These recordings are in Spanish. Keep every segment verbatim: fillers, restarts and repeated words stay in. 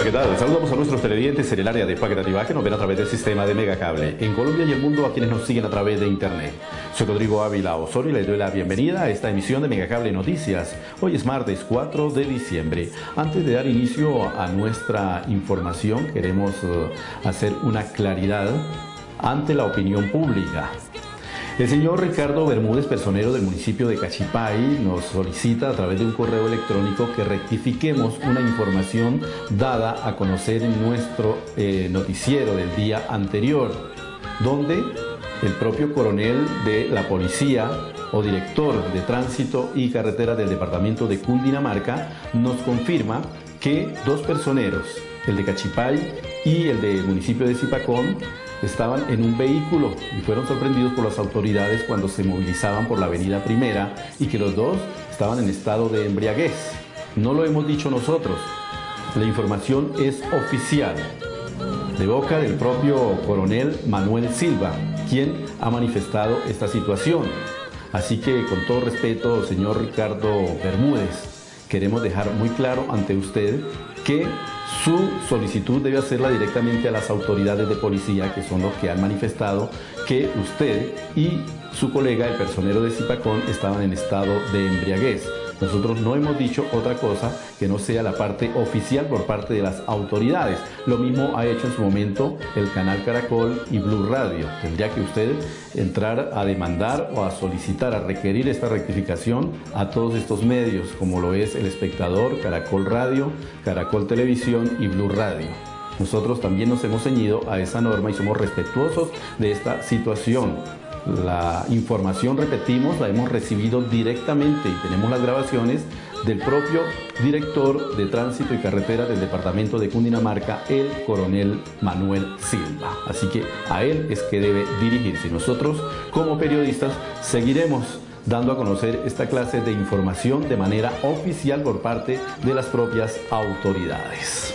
¿qué tal? Saludamos a nuestros televidentes en el área de Facatativá que nos ven a través del sistema de Megacable, en Colombia y el mundo a quienes nos siguen a través de Internet. Soy Rodrigo Ávila Osorio y les doy la bienvenida a esta emisión de Megacable Noticias. Hoy es martes cuatro de diciembre. Antes de dar inicio a nuestra información, queremos uh, hacer una claridad ante la opinión pública. El señor Ricardo Bermúdez, personero del municipio de Cachipay, nos solicita a través de un correo electrónico que rectifiquemos una información dada a conocer en nuestro eh, noticiero del día anterior, donde el propio coronel de la policía o director de tránsito y carreteras del departamento de Cundinamarca nos confirma que dos personeros, el de Cachipay y el del municipio de Zipacón, estaban en un vehículo y fueron sorprendidos por las autoridades cuando se movilizaban por la avenida Primera y que los dos estaban en estado de embriaguez. No lo hemos dicho nosotros, la información es oficial, de boca del propio coronel Manuel Silva, quien ha manifestado esta situación. Así que, con todo respeto, señor Ricardo Bermúdez, queremos dejar muy claro ante usted que su solicitud debe hacerla directamente a las autoridades de policía, que son los que han manifestado que usted y su colega, el personero de Zipacón, estaban en estado de embriaguez. Nosotros no hemos dicho otra cosa que no sea la parte oficial por parte de las autoridades. Lo mismo ha hecho en su momento el canal Caracol y Blue Radio. Tendría que usted entrar a demandar o a solicitar, a requerir esta rectificación a todos estos medios, como lo es El Espectador, Caracol Radio, Caracol Televisión y Blue Radio. Nosotros también nos hemos ceñido a esa norma y somos respetuosos de esta situación. La información, repetimos, la hemos recibido directamente y tenemos las grabaciones del propio director de tránsito y carretera del departamento de Cundinamarca, el coronel Manuel Silva. Así que a él es que debe dirigirse. Nosotros, como periodistas, seguiremos dando a conocer esta clase de información de manera oficial por parte de las propias autoridades.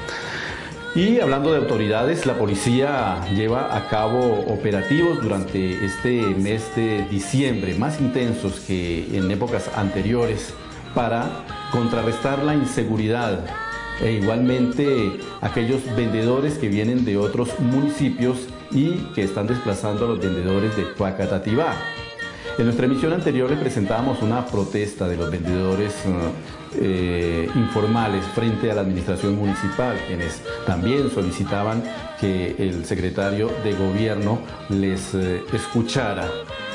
Y hablando de autoridades, la policía lleva a cabo operativos durante este mes de diciembre, más intensos que en épocas anteriores, para contrarrestar la inseguridad e igualmente aquellos vendedores que vienen de otros municipios y que están desplazando a los vendedores de Facatativá. En nuestra emisión anterior le presentábamos una protesta de los vendedores uh, eh, informales frente a la administración municipal, quienes también solicitaban que el secretario de gobierno les eh, escuchara,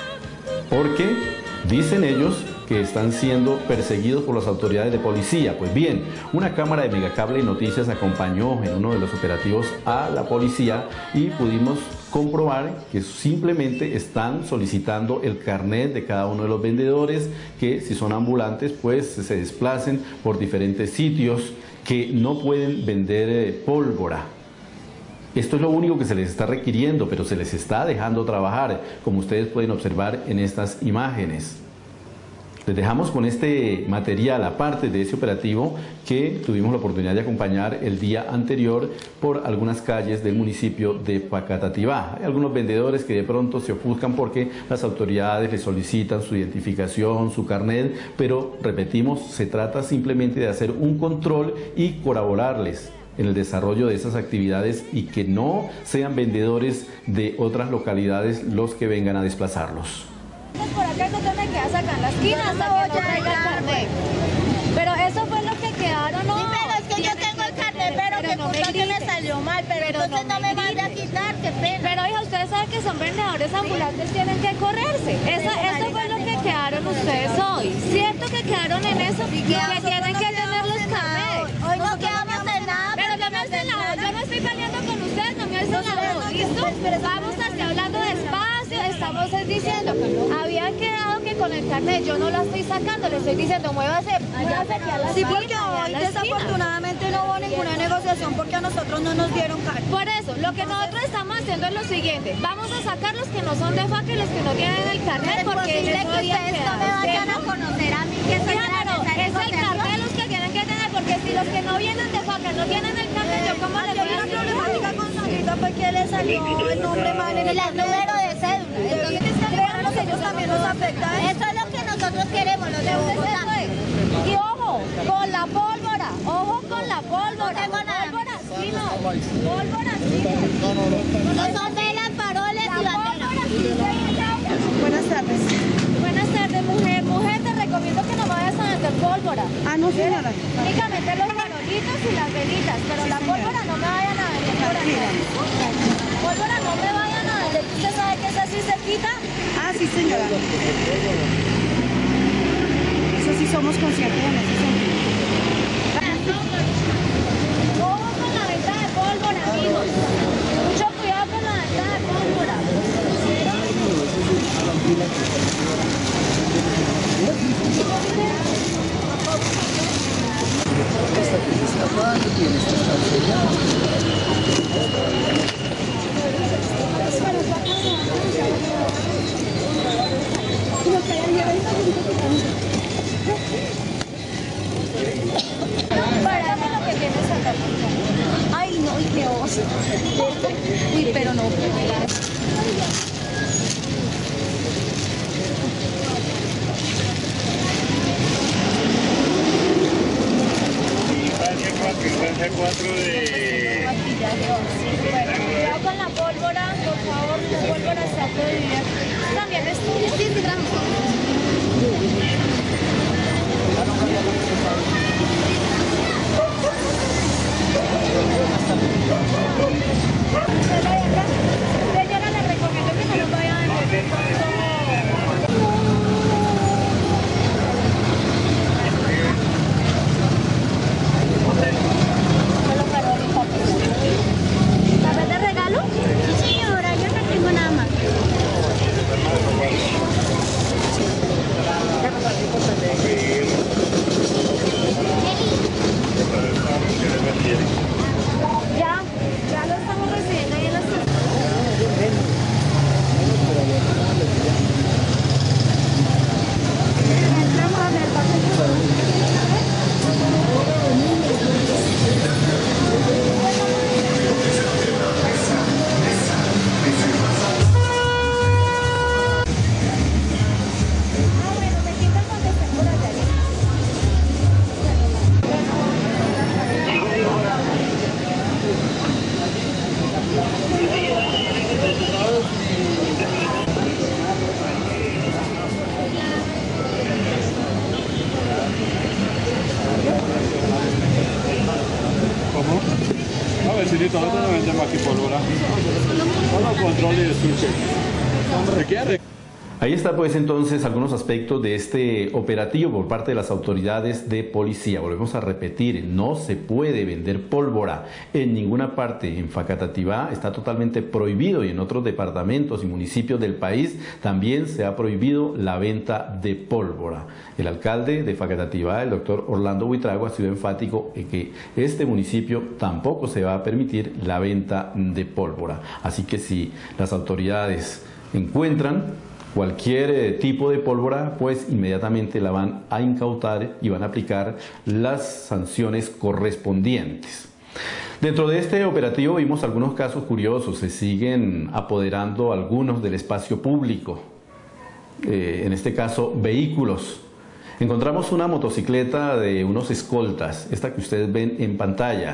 porque dicen ellos que están siendo perseguidos por las autoridades de policía. Pues bien, una cámara de Megacable Noticias acompañó en uno de los operativos a la policía y pudimos comprobar que simplemente están solicitando el carnet de cada uno de los vendedores, que si son ambulantes pues se desplacen por diferentes sitios, que no pueden vender eh, pólvora. Esto es lo único que se les está requiriendo, pero se les está dejando trabajar, como ustedes pueden observar en estas imágenes. Les dejamos con este material, aparte de ese operativo que tuvimos la oportunidad de acompañar el día anterior por algunas calles del municipio de Facatativá. Hay algunos vendedores que de pronto se ofuscan porque las autoridades les solicitan su identificación, su carnet, pero repetimos, se trata simplemente de hacer un control y colaborarles en el desarrollo de esas actividades y que no sean vendedores de otras localidades los que vengan a desplazarlos. Por acá no te me quedas acá en la esquina hasta que no traiga el carnet. Pero eso fue lo que quedaron, ¿no? Sí, pero es que yo tengo el carnet, pero, pero que no culpa que me salió mal, pero, pero entonces no, no me vaya a quitar, qué pena. Pero hija, ustedes saben que son vendedores ambulantes, tienen que correrse. Eso, eso fue lo que quedaron ustedes hoy. ¿Cierto que quedaron en eso? Que tienen que tener los carnets. Hoy no quedamos en nada. Pero no me hacen la voz, yo no estoy peleando con ustedes, no me hacen la voz, ¿listo? Vamos a estar hablando despacio, estamos diciendo, había quedado que con el carnet yo no la estoy sacando, le estoy diciendo, muévase, muévase aquí a la Sí, esquina, porque hoy a la desafortunadamente no hubo ninguna negociación porque a nosotros no nos dieron carnet. Por eso, lo que nosotros estamos haciendo es lo siguiente, vamos a sacar los que no son de faca y los que no tienen el carnet, porque es les que podía ustedes no me vayan a conocer a mí, que soy Sí, pero es el carnet los que tienen que tener, porque si los que no vienen de faca no tienen el carnet, yo cómo les voy a una problemática con Sandrita fue que le salió el nombre mal en el número de cédula. Entonces, créanos, ellos también nos afecta. Eso es lo que nosotros queremos, los de Bogotá. Y ojo, con la pólvora, ojo con la pólvora. No tengo nada. Pólvora, pólvora, sí. No, no, no. No son velas, faroles y banderas. Buenas tardes. Buenas tardes, mujer. Mujer, te recomiendo que no vayas a vender pólvora. Ah, no, señora. Únicamente los farolitos y las velitas, pero la pólvora no me vayan a vender por acá. Pólvora no me vayan a vender, ¿usted sabe que esa sí se quita? Ah, sí, señora. Eso sí somos conscientes en ese sentido. Ojo con la venta de pólvora, amigos. Mucho cuidado con la venta de pólvora. Esta que se está pagando tiene esta cancellada. Párame lo que tienes acá. Ay, no, y qué oso. Uy, pero no. Francia cuatro de... Bueno, cuidado con la pólvora, por favor, la pólvora está prohibida. También es tuya. siete gramos. Señora, le recomiendo que no los vaya a vender. ¿La vez de regalo? Sí, señora, yo no tengo nada más. Ya, ya lo estamos recibiendo ahí en la estación. Ah, bueno, me quitan cuando estén por allá. ¿Cómo? A ver, si ahorita no vendemos aquí pólvora. Solo control y escuche. ¿Se quiere? Ahí está pues entonces algunos aspectos de este operativo por parte de las autoridades de policía. Volvemos a repetir, no se puede vender pólvora en ninguna parte. En Facatativá está totalmente prohibido y en otros departamentos y municipios del país también se ha prohibido la venta de pólvora. El alcalde de Facatativá, el doctor Orlando Buitrago, ha sido enfático en que este municipio tampoco se va a permitir la venta de pólvora. Así que si las autoridades encuentran cualquier eh, tipo de pólvora, pues inmediatamente la van a incautar y van a aplicar las sanciones correspondientes. Dentro de este operativo vimos algunos casos curiosos. Se siguen apoderando algunos del espacio público, eh, en este caso vehículos. Encontramos una motocicleta de unos escoltas, esta que ustedes ven en pantalla.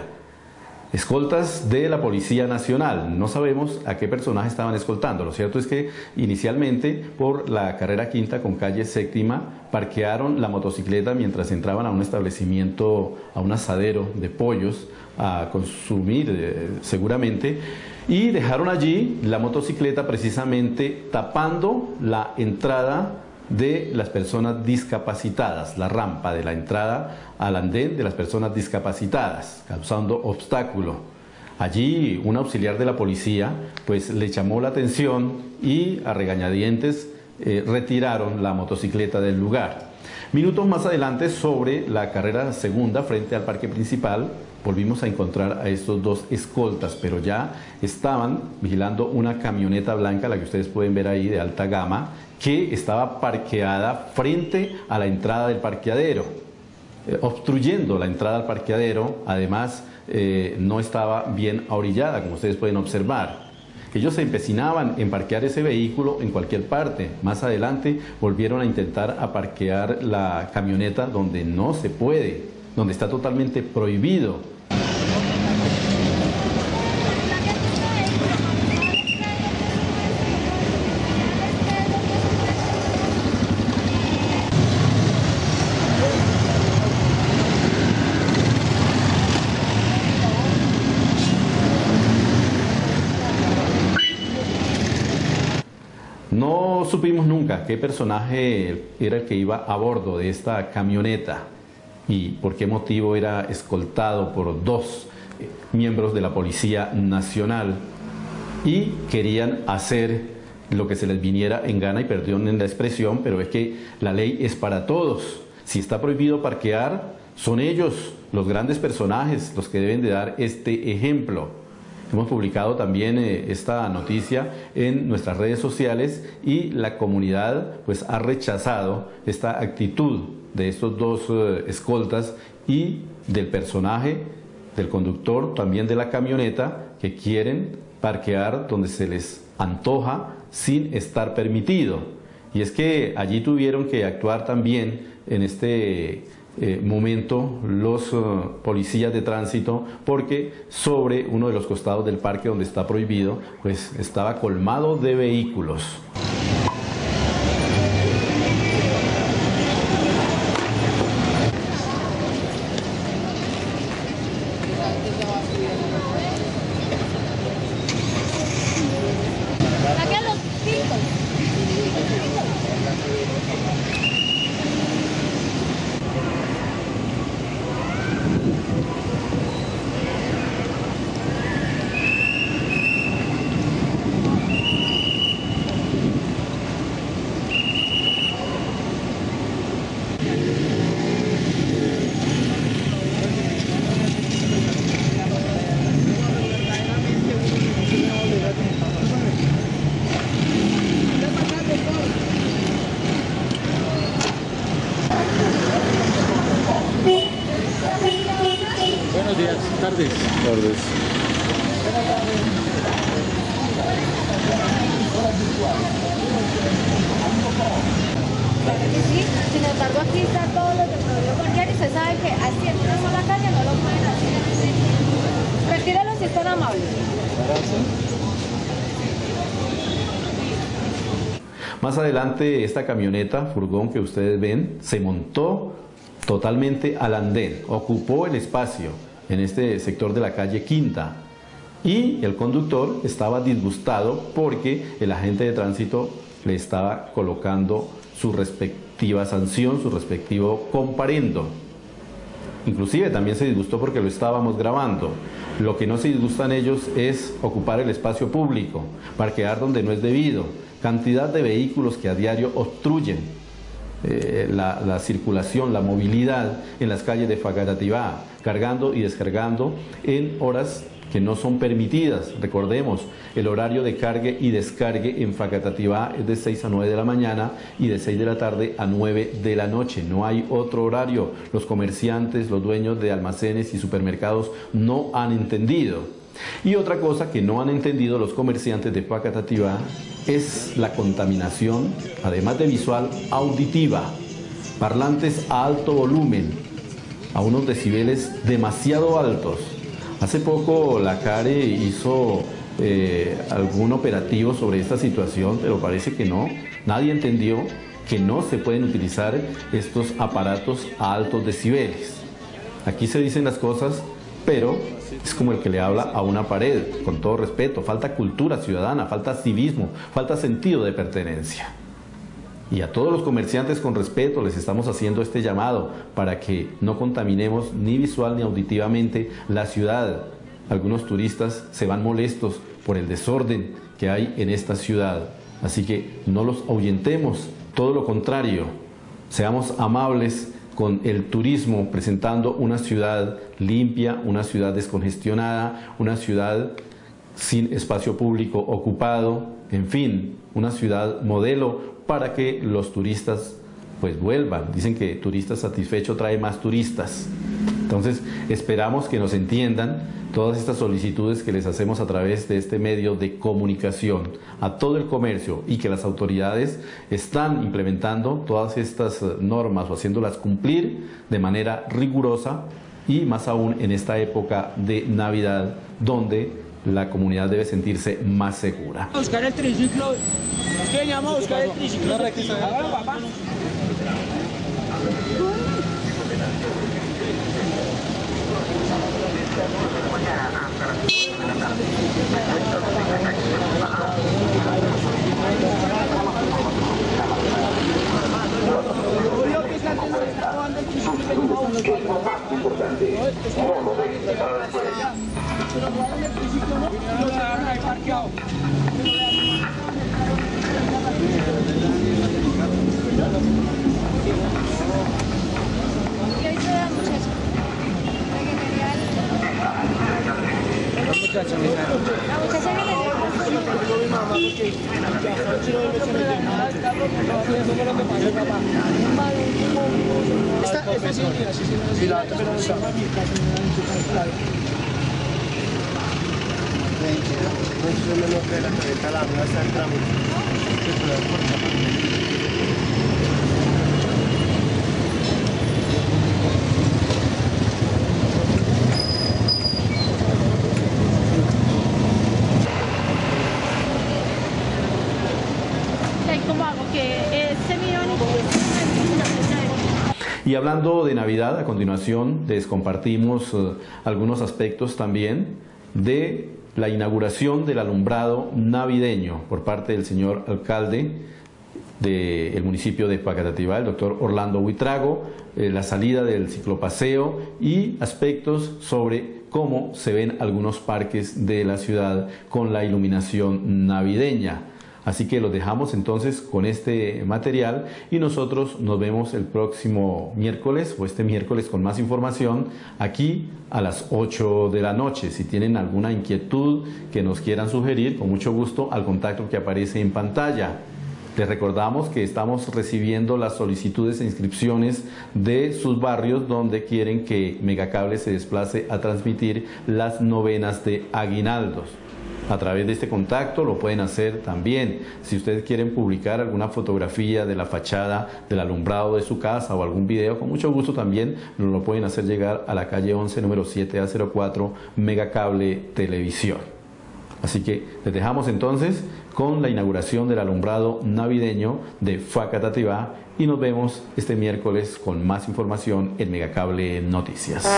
Escoltas de la Policía Nacional. No sabemos a qué personaje estaban escoltando. Lo cierto es que inicialmente por la carrera quinta con calle séptima parquearon la motocicleta mientras entraban a un establecimiento, a un asadero de pollos a consumir eh, seguramente, y dejaron allí la motocicleta precisamente tapando la entrada de las personas discapacitadas, la rampa de la entrada al andén de las personas discapacitadas, causando obstáculo. Allí un auxiliar de la policía pues le llamó la atención y a regañadientes eh, retiraron la motocicleta del lugar. Minutos más adelante, sobre la carrera segunda frente al parque principal, volvimos a encontrar a estos dos escoltas, pero ya estaban vigilando una camioneta blanca, la que ustedes pueden ver ahí de alta gama, que estaba parqueada frente a la entrada del parqueadero, eh, obstruyendo la entrada al parqueadero. Además, eh, no estaba bien ahorillada, como ustedes pueden observar. Ellos se empecinaban en parquear ese vehículo en cualquier parte. Más adelante volvieron a intentar a parquear la camioneta donde no se puede, donde está totalmente prohibido. supimos nunca qué personaje era el que iba a bordo de esta camioneta y por qué motivo era escoltado por dos miembros de la Policía Nacional y querían hacer lo que se les viniera en gana, y perdonen la expresión, pero es que la ley es para todos. Si está prohibido parquear, son ellos los grandes personajes los que deben de dar este ejemplo. Hemos publicado también eh, esta noticia en nuestras redes sociales y la comunidad pues ha rechazado esta actitud de estos dos eh, escoltas y del personaje, del conductor, también de la camioneta, que quieren parquear donde se les antoja sin estar permitido. Y es que allí tuvieron que actuar también en este eh, momento los uh, policías de tránsito, porque sobre uno de los costados del parque donde está prohibido, pues estaba colmado de vehículos. Buenos días, tardes. Tardes. Sí, sin embargo aquí está todo lo del prohibido parquear y se sabe que así en una sola calle no lo pueden hacer. Retírenlo si están amables. Más adelante esta camioneta, furgón que ustedes ven, se montó totalmente al andén, ocupó el espacio en este sector de la calle Quinta y el conductor estaba disgustado porque el agente de tránsito le estaba colocando su respectiva sanción, su respectivo comparendo. Inclusive también se disgustó porque lo estábamos grabando. Lo que no se disgustan ellos es ocupar el espacio público, parquear donde no es debido, cantidad de vehículos que a diario obstruyen eh, la, la circulación, la movilidad en las calles de Facatativá, cargando y descargando en horas que no son permitidas. Recordemos, el horario de cargue y descargue en Facatativá es de seis a nueve de la mañana y de seis de la tarde a nueve de la noche. No hay otro horario. Los comerciantes, los dueños de almacenes y supermercados no han entendido. Y otra cosa que no han entendido los comerciantes de Facatativá es la contaminación, además de visual, auditiva. Parlantes a alto volumen, a unos decibeles demasiado altos. Hace poco la CARE hizo eh, algún operativo sobre esta situación, pero parece que no. Nadie entendió que no se pueden utilizar estos aparatos a altos decibeles. Aquí se dicen las cosas, pero es como el que le habla a una pared, con todo respeto. Falta cultura ciudadana, falta civismo, falta sentido de pertenencia. Y a todos los comerciantes, con respeto, les estamos haciendo este llamado para que no contaminemos ni visual ni auditivamente la ciudad. Algunos turistas se van molestos por el desorden que hay en esta ciudad. Así que no los ahuyentemos, todo lo contrario. Seamos amables con el turismo, presentando una ciudad limpia, una ciudad descongestionada, una ciudad sin espacio público ocupado, en fin, una ciudad modelo para que los turistas pues vuelvan. Dicen que turista satisfecho trae más turistas. Entonces esperamos que nos entiendan todas estas solicitudes que les hacemos a través de este medio de comunicación a todo el comercio, y que las autoridades están implementando todas estas normas o haciéndolas cumplir de manera rigurosa, y más aún en esta época de Navidad, donde la comunidad debe sentirse más segura. A buscar el triciclo. Es que veníamos a buscar el triciclo. Hágalo, papá. Gracias. importante. No lo dejes para después. Pero no en el principio, ¿no? Y lo dejaron ahí parqueado. ¿Qué hizo la muchacha? La que quería el... La muchacha, mi hija. La muchacha que quería el... Mi mamá, porque ya hasta el chino me se metió en el carro, eso fue lo que pasó, papá. Un mal, un Esta, esta sí, mira, sí, sí, sí, la otra, pero no estaba en mi casa, no era en su casa, claro. No se me lo que la cabeza la mía está entrando. ¿Cómo hago? Que ese millón y hablando de Navidad, a continuación les compartimos uh, algunos aspectos también de la inauguración del alumbrado navideño por parte del señor alcalde del municipio de Facatativá, el doctor Orlando Buitrago, eh, la salida del ciclopaseo y aspectos sobre cómo se ven algunos parques de la ciudad con la iluminación navideña. Así que los dejamos entonces con este material y nosotros nos vemos el próximo miércoles o este miércoles con más información aquí a las ocho de la noche. Si tienen alguna inquietud que nos quieran sugerir, con mucho gusto al contacto que aparece en pantalla. Les recordamos que estamos recibiendo las solicitudes e inscripciones de sus barrios donde quieren que Megacable se desplace a transmitir las novenas de aguinaldos. A través de este contacto lo pueden hacer también. Si ustedes quieren publicar alguna fotografía de la fachada del alumbrado de su casa o algún video, con mucho gusto también nos lo pueden hacer llegar a la calle once, número siete A cero cuatro, Megacable Televisión. Así que les dejamos entonces con la inauguración del alumbrado navideño de Facatativá y nos vemos este miércoles con más información en Megacable Noticias.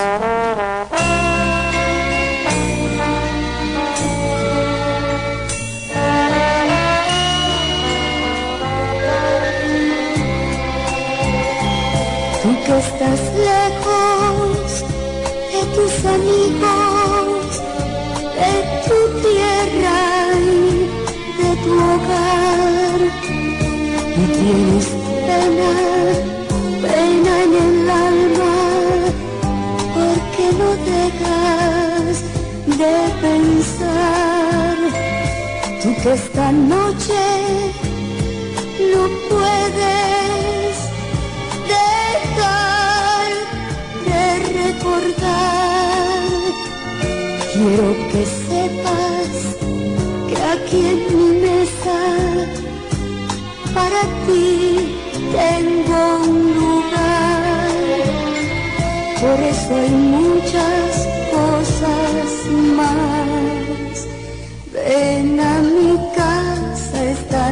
Tú que estás lejos de tus amigos, de tu tierra y de tu hogar, y tienes pena, pena en el alma, porque no dejas de pensar. Tú que esta noche no puedes dejar de recordar. Quiero que sepas que aquí en mi mesa para ti tengo un lugar. Por eso hay muchas cosas más. Ven a mi casa esta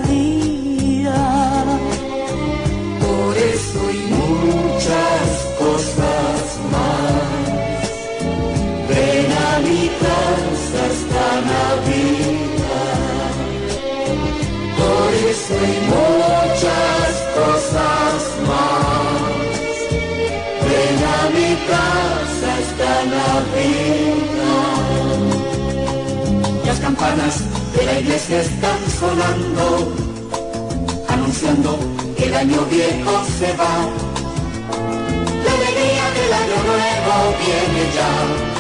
Navidad. Por eso hay muchas cosas más. Ven a mi casa esta Navidad. Por eso hay muchas cosas más. Ven a mi casa esta Navidad. Las campanas de la iglesia están sonando, anunciando que el año viejo se va. La alegría del año nuevo viene ya.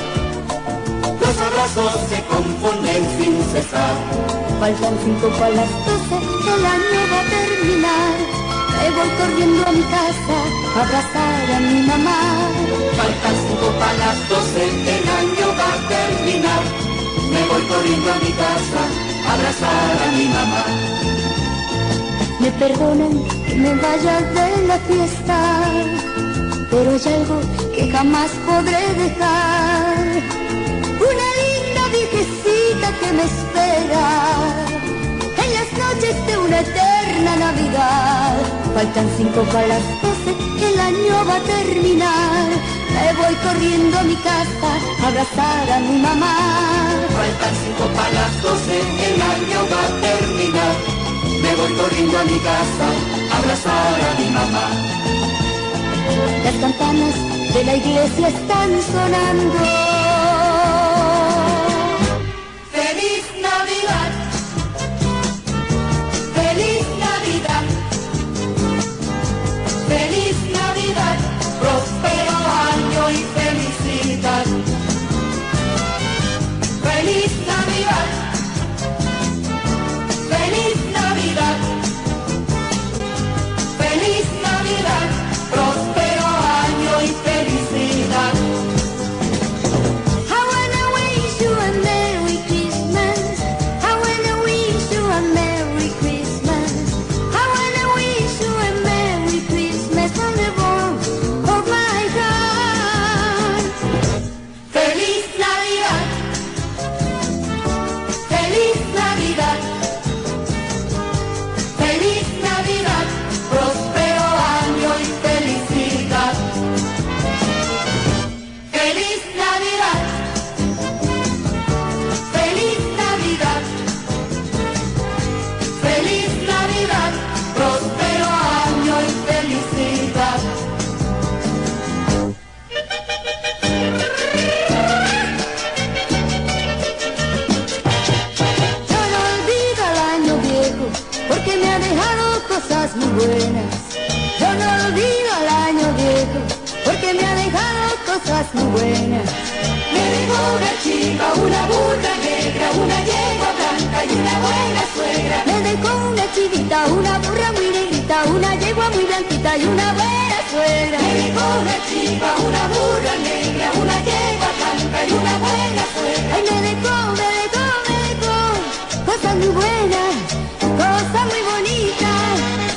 Los abrazos se confunden sin cesar. Faltan cinco para las doce, el año va a terminar. Me voy corriendo a mi casa a abrazar a mi mamá. Faltan cinco para las doce, el año va a terminar. Me voy corriendo a mi casa a abrazar a mi mamá. Me perdonen que me vaya de la fiesta, pero hay algo que jamás podré dejar. Una linda viejecita que me espera en las noches de una eterna Navidad. Faltan cinco para las doce, el año va a terminar. Me voy corriendo a mi casa a abrazar a mi mamá. Faltan cinco para las doce, el año va a terminar. Me voy corriendo a mi casa a abrazar a mi mamá. Las campanas de la iglesia están sonando. Feliz Navidad, feliz Navidad, feliz Navidad, próspero año y felicidad. Feliz Navidad, feliz Navidad, feliz Navidad, próspero año y felicidad. I wanna wish you a Merry Christmas. I wanna wish you a Merry Christmas. I wanna wish you a Merry Christmas from the bottom of my heart. Feliz Navidad, feliz Navidad, feliz Navidad, próspero año y felicidad. Feliz Navidad, feliz Navidad, feliz Navidad, próspero año y felicidad. Yo no olvido el año viejo porque me ha dejado cosas muy buenas. Yo no olvido el año viejo porque me ha dejado cosas muy buenas. Me dejó una chiva, una burra negra, una yegua blanca y una buena suegra. Me dejó una chivita, una burra muy negrita, una yegua muy blanquita y una buena suegra. Me dejó una chiva, una burra negra, una yegua blanca y una buena suegra. Ay, me dejó, me dejó, me dejó cosas muy buenas, cosas muy bonitas.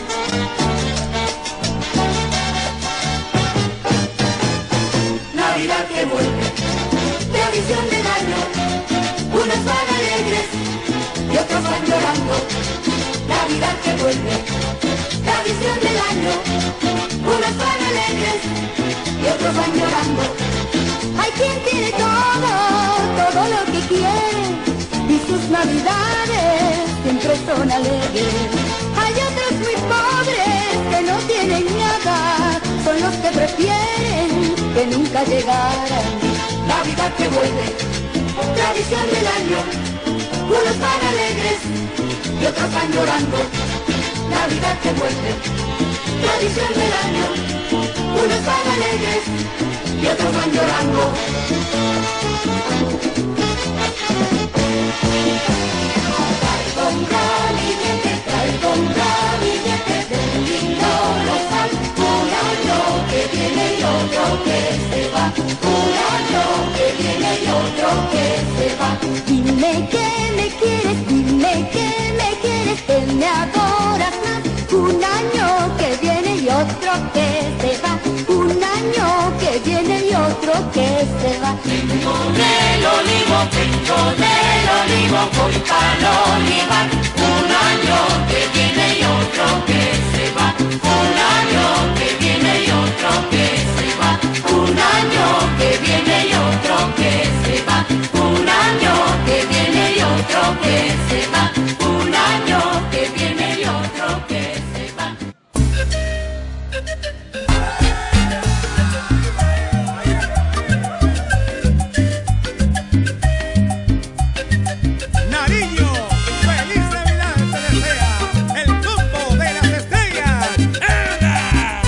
Navidad que vuelve, tradición del año. Unos van alegres y otros van llorando. Navidad que vuelve, tradición del año. Unos van alegres y otros van llorando. Hay quien tiene todo, todo lo que quiere y sus navidades siempre son alegres. Hay otros muy pobres que no tienen nada, son los que prefieren que nunca llegaran. Navidad que vuelve, tradición del año. Unos van alegres y otros van llorando. Navidad que vuelve, tradición del año. Unos van alegres y otros van llorando. Traigo un ramillete, traigo un ramillete de un lindo rosal. Un año que viene y otro que se va. Un año que viene y otro que se va. Dime que me quieres, dime que me quieres, que me adoras más. Un año que viene y otro que se va. Un año que viene y otro que se va. Vengo del olivo, vengo del olivo, voy para olivar. Un año que viene y otro que se va. Un año que viene y otro que se va. Un año que viene y otro que se va. Un año que viene y otro que se va. Un año que viene y otro que se va. Nariño, feliz Navidad te desea el combo de las estrellas. ¡Anda!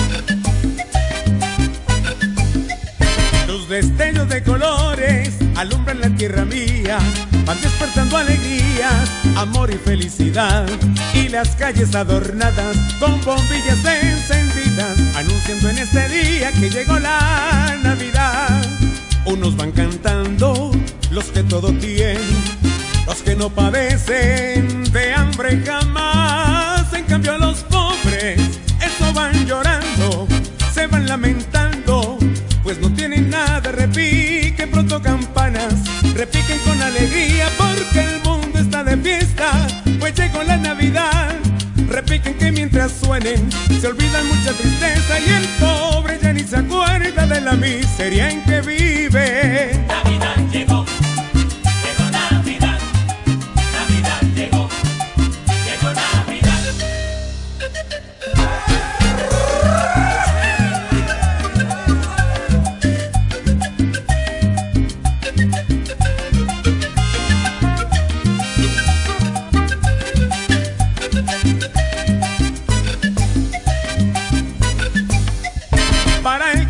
Tus destellos de colores alumbran la tierra mía, van despertando alegrías, amor y felicidad. Y las calles adornadas con bombillas encendidas, anunciando en este día que llegó la Navidad. Unos van cantando, los que todo tienen, los que no padecen de hambre jamás. En cambio los pobres, eso van llorando, se van lamentando, pues no tienen nada. Repiquen pronto campanas, repiquen con alegría, porque el mundo está de fiesta, pues llegó la Navidad. Repiquen que mientras suenen se olvidan mucha tristeza, y el pobre ya ni se acuerda de la miseria en que vive. Navidad llegó, llegó Navidad. Navidad llegó, llegó Navidad.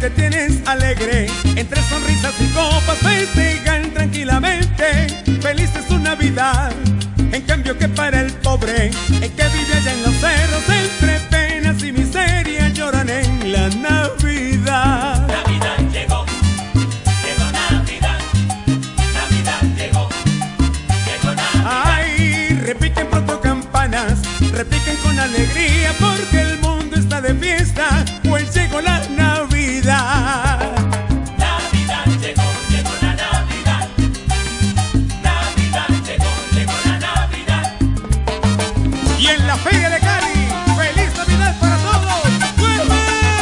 te tienes alegre, entre sonrisas y copas festejan tranquilamente, feliz es su Navidad. En cambio que para el pobre, el que vive allá en los cerros, entre penas y miseria lloran en la Navidad. Navidad llegó, llegó Navidad, Navidad llegó, llegó Navidad. Ay, repiquen pronto campanas, repiquen con alegría, porque el mundo está de fiesta, pues llegó la Navidad. Navidad llegó, llegó la Navidad. Navidad llegó, llegó la Navidad. Y en la Feria de Cali, ¡feliz Navidad para todos! ¡Vuelva!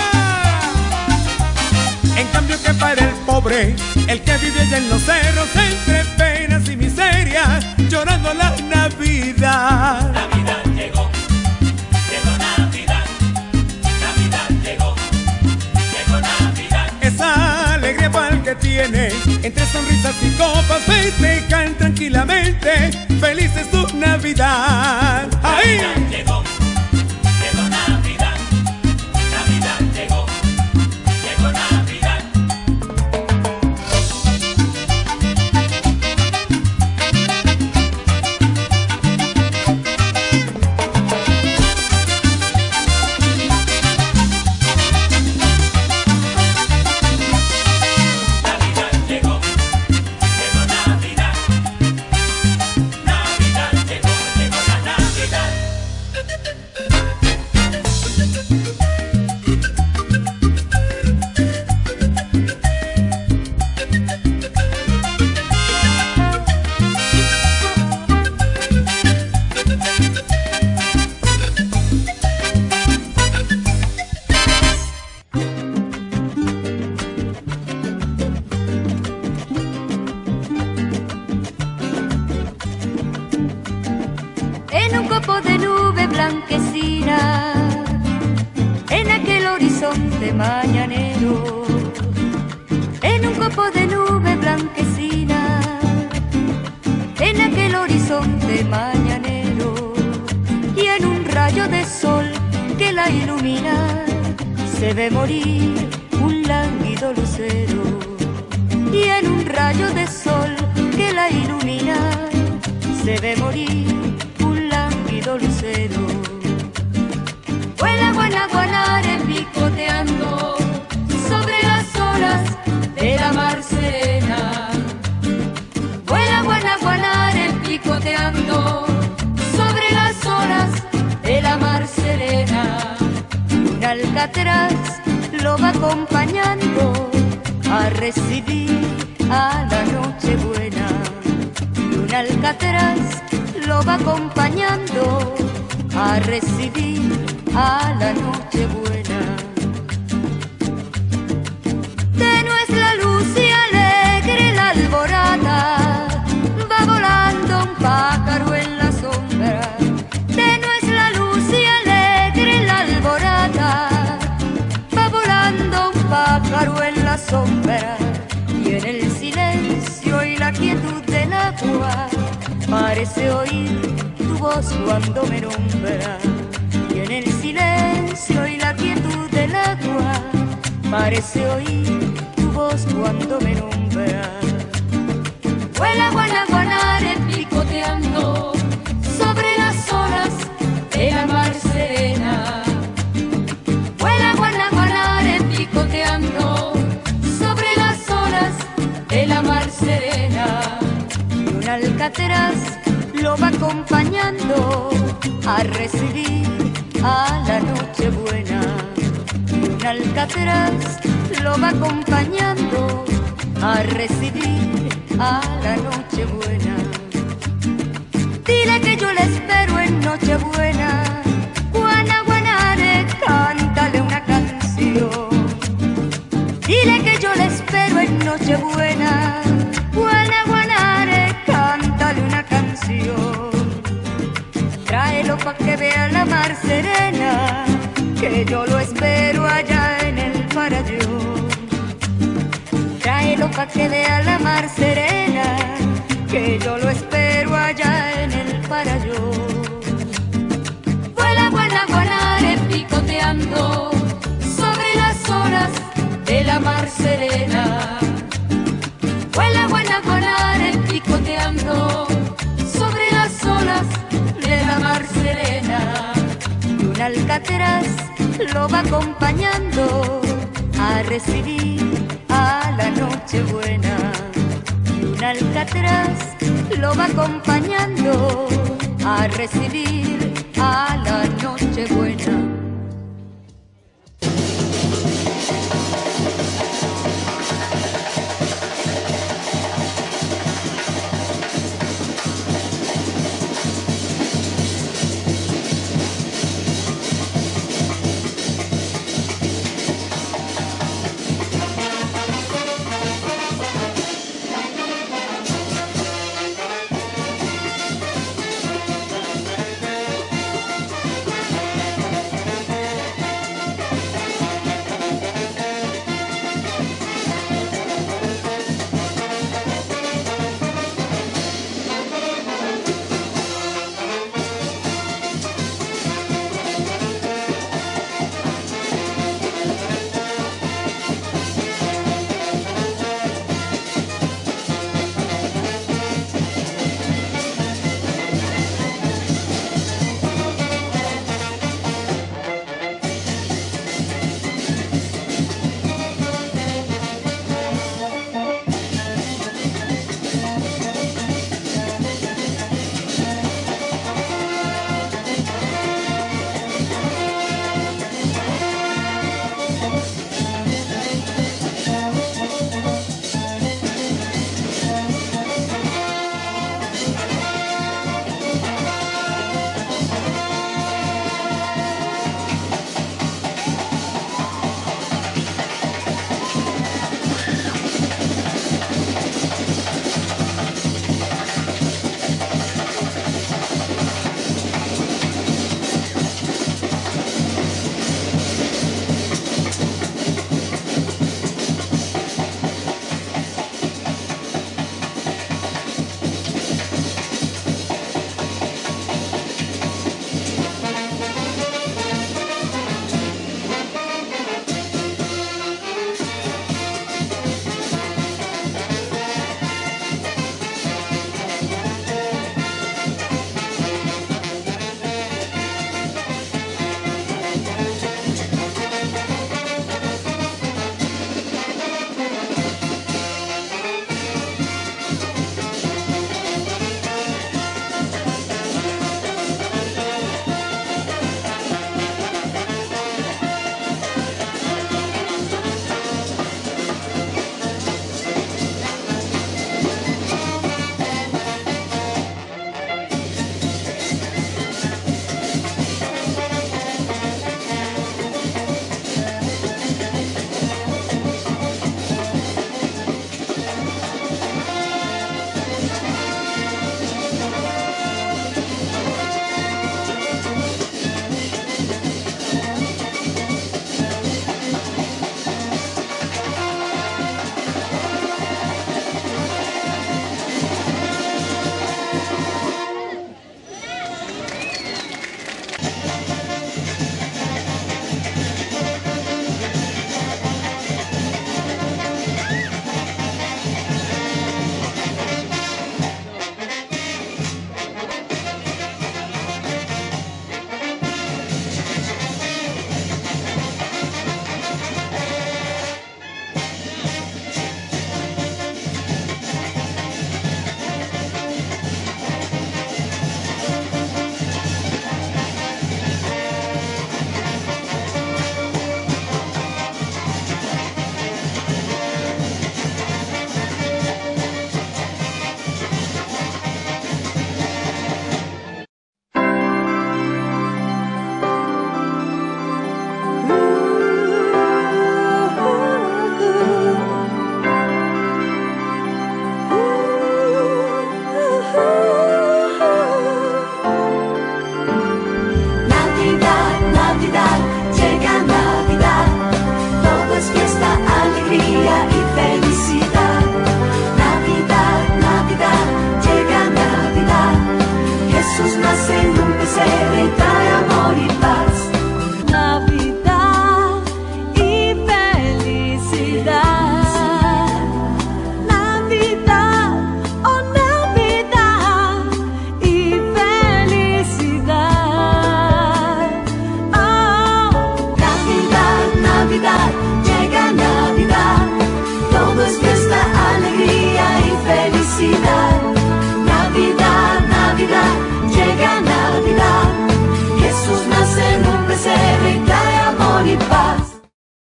En cambio que para el pobre, el que vive allá en los cerros, entre penas y miseria, llorando la Navidad. Navidad llegó, llegó Navidad. Navidad llegó, llegó Navidad. Esa alegría para el que tiene, entre sonrisas y copas festejan tranquilamente, feliz es su Navidad. ¡Ahí! Navidad llegó, llegó Navidad. Navidad llegó, llegó Navidad. Navidad llegó, llegó Navidad. Navidad llegó, llegó la Navidad. En un copo de nube blanquecina, en aquel horizonte mañanero, en un copo de nube blanquecina, en aquel horizonte mañanero, y en un rayo de sol que la ilumina, se ve morir un lánguido lucero, y en un rayo de sol que la ilumina, se ve morir un lánguido lucero. Vuela Guanaguanare picoteando sobre las olas de la mar serena. Vuela Guanaguanare picoteando sobre las olas de la mar serena. Un alcatraz lo va acompañando a recibir a la Nochebuena. Un alcatraz lo va acompañando a recibir a la Nochebuena. Tenue es la luz y alegre la alborada, va volando un pájaro en la sombra. Tenue es la luz y alegre la alborada, va volando un pájaro en la sombra. Y en el silencio y la quietud del agua, parece oír tu voz cuando me nombra. Y en el silencio y la quietud del agua, parece oír tu voz cuando me nombra. Vuela Guanaguanare picoteando sobre las olas de la mar serena. Vuela Guanaguanare picoteando sobre las olas de la mar serena. Y un alcatraz lo va acompañando a recibir a la Nochebuena. Y un alcatraz lo va acompañando a recibir a la Nochebuena. Dile que yo le espero en Nochebuena. Guanaguanare, cántale una canción. Dile que yo le espero en Nochebuena. Guanaguanare, cántale una canción. Tráelo pa' que vea la mar serena, que yo lo espero allá en el Farallón. Tráelo pa' que vea la mar serena, que yo lo espero allá en el Farallón. Vuela Guanaguanare picoteando sobre las olas de la alcatraz lo va acompañando a recibir a la Nochebuena. Y un alcatraz lo va acompañando a recibir a la Nochebuena.